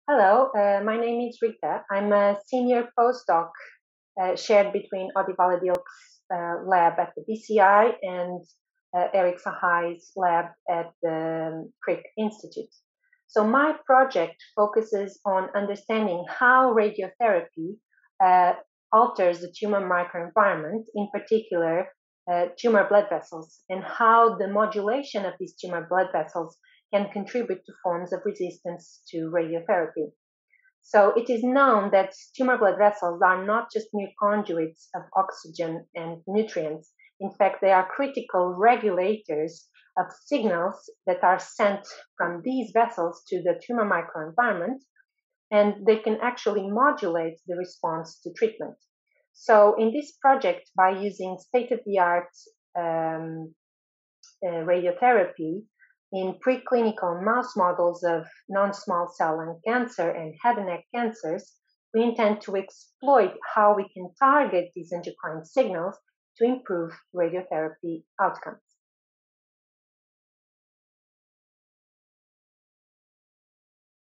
Hello, my name is Rita. I'm a senior postdoc shared between Odi Valadilk's lab at the BCI and Eric Sahai's lab at the Crick Institute. So my project focuses on understanding how radiotherapy alters the tumor microenvironment, in particular tumor blood vessels, and how the modulation of these tumor blood vessels can contribute to forms of resistance to radiotherapy. So it is known that tumor blood vessels are not just mere conduits of oxygen and nutrients. In fact, they are critical regulators of signals that are sent from these vessels to the tumor microenvironment, and they can actually modulate the response to treatment. So in this project, by using state-of-the-art um, radiotherapy in preclinical mouse models of non-small cell lung cancer and head and neck cancers, we intend to exploit how we can target these endocrine signals to improve radiotherapy outcomes.